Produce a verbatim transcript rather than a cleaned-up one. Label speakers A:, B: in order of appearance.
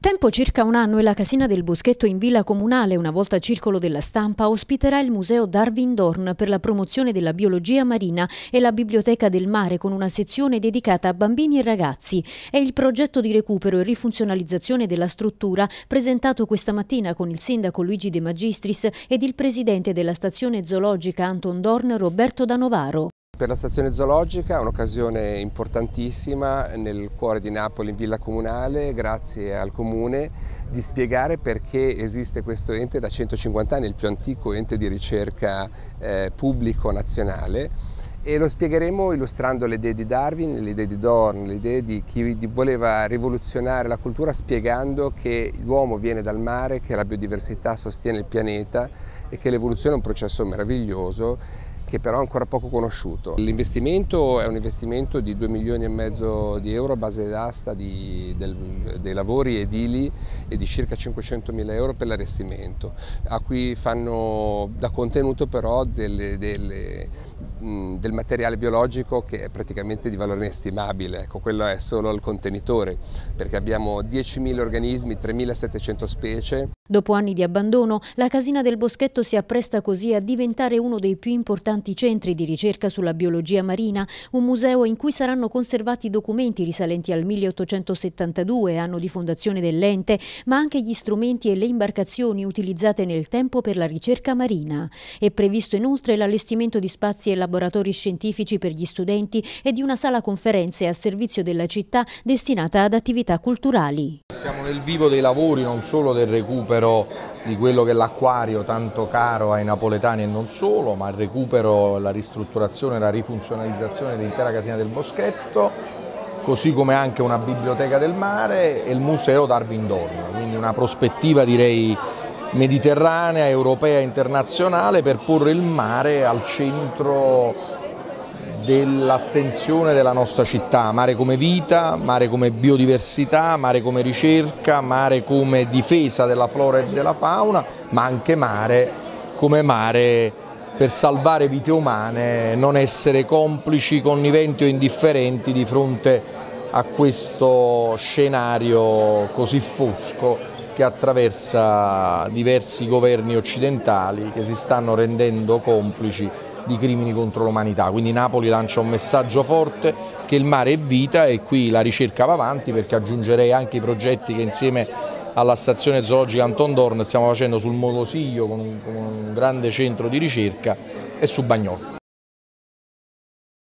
A: tempo circa un anno e la Casina del Boschetto in Villa Comunale, una volta circolo della stampa, ospiterà il museo Darwin Dorn per la promozione della biologia marina e la Biblioteca del Mare con una sezione dedicata a bambini e ragazzi. È il progetto di recupero e rifunzionalizzazione della struttura presentato questa mattina con il sindaco Luigi De Magistris ed il presidente della stazione zoologica Anton Dorn, Roberto Da Novaro.
B: Per la stazione zoologica è un'occasione importantissima nel cuore di Napoli, in Villa Comunale, grazie al Comune, di spiegare perché esiste questo ente da centocinquanta anni, il più antico ente di ricerca eh, pubblico nazionale, e lo spiegheremo illustrando le idee di Darwin, le idee di Dorn, le idee di chi voleva rivoluzionare la cultura, spiegando che l'uomo viene dal mare, che la biodiversità sostiene il pianeta e che l'evoluzione è un processo meraviglioso che però è ancora poco conosciuto. L'investimento è un investimento di due milioni e mezzo di euro a base d'asta dei lavori edili e di circa cinquecentomila euro per l'allestimento, a cui fanno da contenuto però delle, delle, mh, del materiale biologico che è praticamente di valore inestimabile. Ecco, quello è solo il contenitore, perché abbiamo diecimila organismi, tremilasettecento specie.
A: Dopo anni di abbandono, la Casina del Boschetto si appresta così a diventare uno dei più importanti centri di ricerca sulla biologia marina, un museo in cui saranno conservati documenti risalenti al milleottocentosettantadue, anno di fondazione dell'ente, ma anche gli strumenti e le imbarcazioni utilizzate nel tempo per la ricerca marina. È previsto inoltre l'allestimento di spazi e laboratori scientifici per gli studenti e di una sala conferenze a servizio della città destinata ad attività culturali.
C: Siamo nel vivo dei lavori, non solo del recupero di quello che è l'acquario tanto caro ai napoletani e non solo, ma il recupero, la ristrutturazione e la rifunzionalizzazione dell'intera Casina del Boschetto, così come anche una biblioteca del mare e il museo Darwin Dorn, quindi una prospettiva direi mediterranea, europea e internazionale per porre il mare al centro dell'attenzione della nostra città, mare come vita, mare come biodiversità, mare come ricerca, mare come difesa della flora e della fauna, ma anche mare come mare per salvare vite umane, non essere complici, conniventi o indifferenti di fronte a questo scenario così fosco che attraversa diversi governi occidentali che si stanno rendendo complici di crimini contro l'umanità. Quindi Napoli lancia un messaggio forte che il mare è vita e qui la ricerca va avanti, perché aggiungerei anche i progetti che insieme alla stazione zoologica Anton Dorn stiamo facendo sul Modosiglio con un, con un grande centro di ricerca e su Bagnolo.